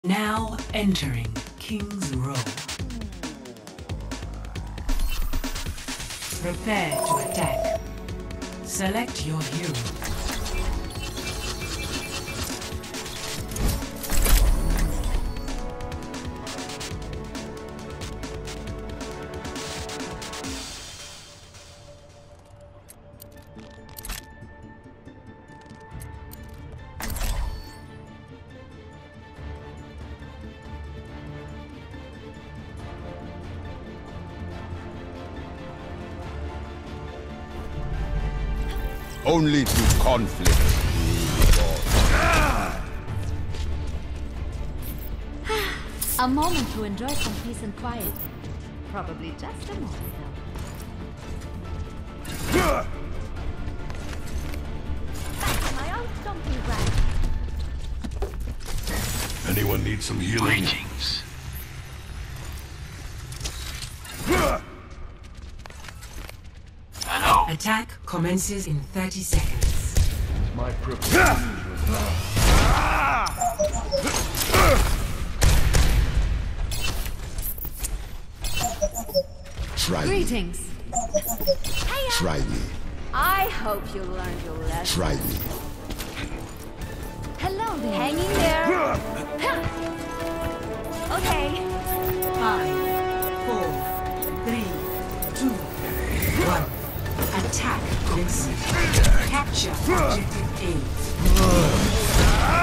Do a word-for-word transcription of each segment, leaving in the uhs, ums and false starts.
Now entering King's Row. Prepare to attack. Select your hero. Only through conflict. A moment to enjoy some peace and quiet. Probably just a moment, though. Back to my own stomping ground. Anyone need some healing? Greetings. Hello. Attack commences in thirty seconds. My privilege. Try me. Greetings. Try me. I hope you learned your lesson. Try me. Hello there. Hanging there. Okay. Five, four, three, two, one. Attack commences. Capture objective A.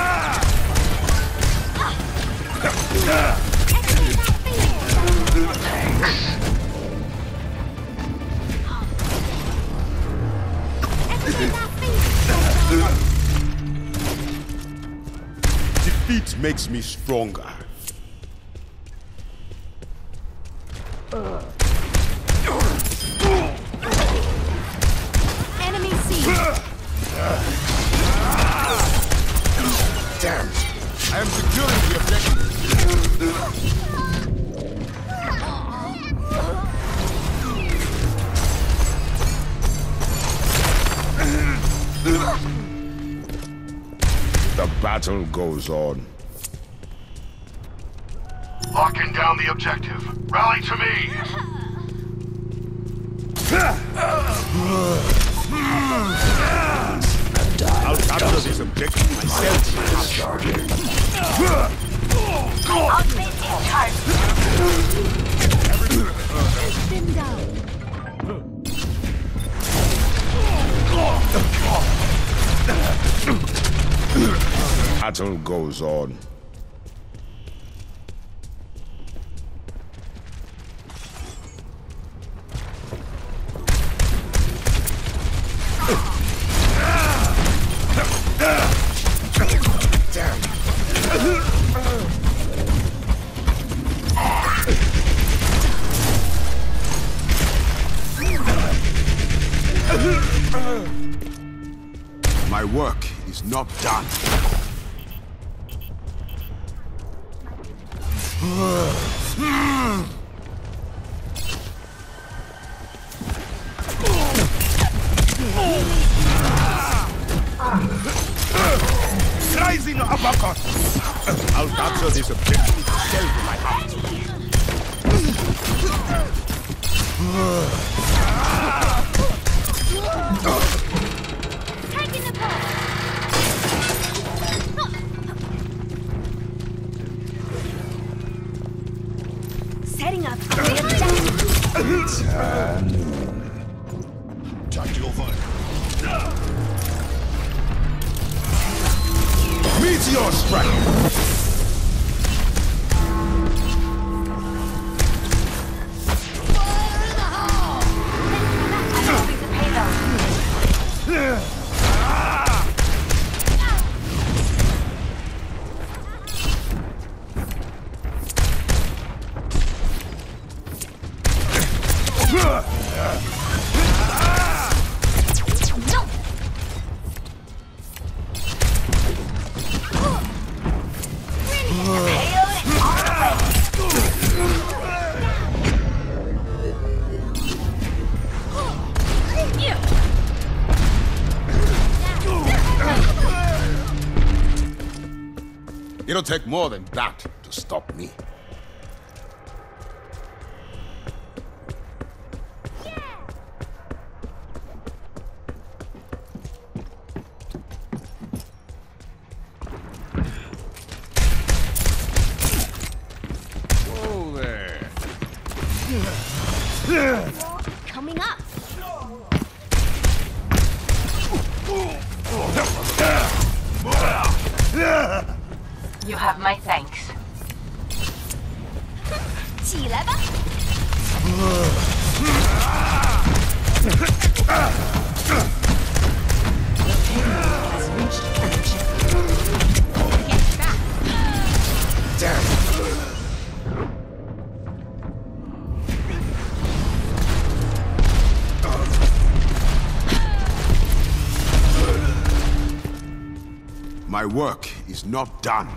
Defeat makes me stronger. Enemy seen. Damn! I am securing the objective. The battle goes on. Locking down the objective. Rally to me! I'll capture this objective myself. Charging. Been down. Battle goes on. My work is not done. Rising uppercut! I'll capture this objective myself with my hands. Taking the ball. Setting up for the attack. Tactical fire. Meteor strike! take more than that to stop me. Whoa there. Coming up. You have my thanks. 起来吧。 Has reached objective. Get back. Damn. My work is not done.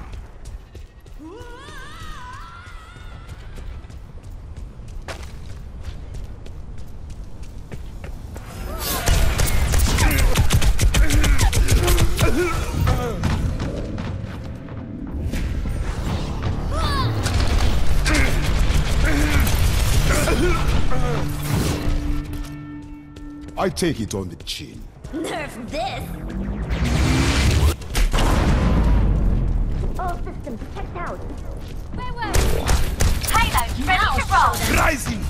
I take it on the chin. Nerf this. All systems checked out. Where were we? Payload ready to roll. Rising!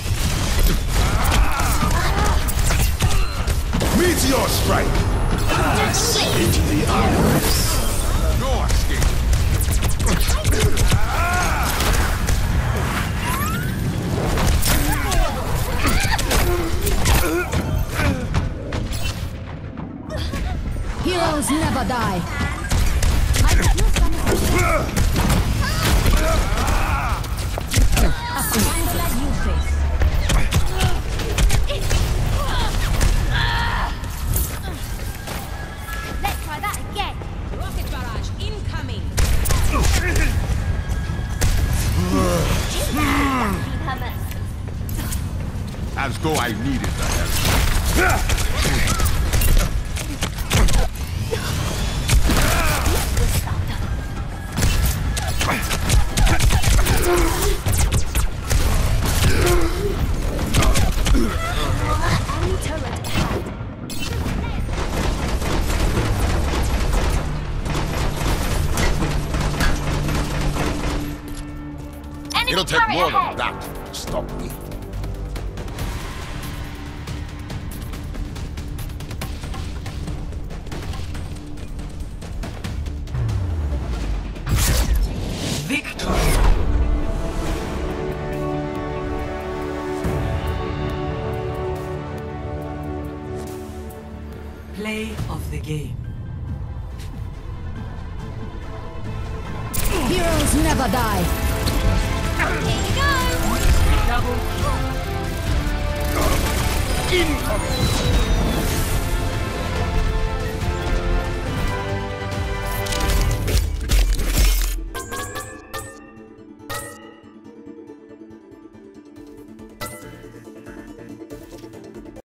Meteor strike! Into the arms. No escape. Heroes never die. I feel something. A scandal as you face. Let's try that again. Rocket barrage incoming. As though I needed the help. It'll take more than that to stop me. Victory. Play of the game. Heroes never die. Here you go.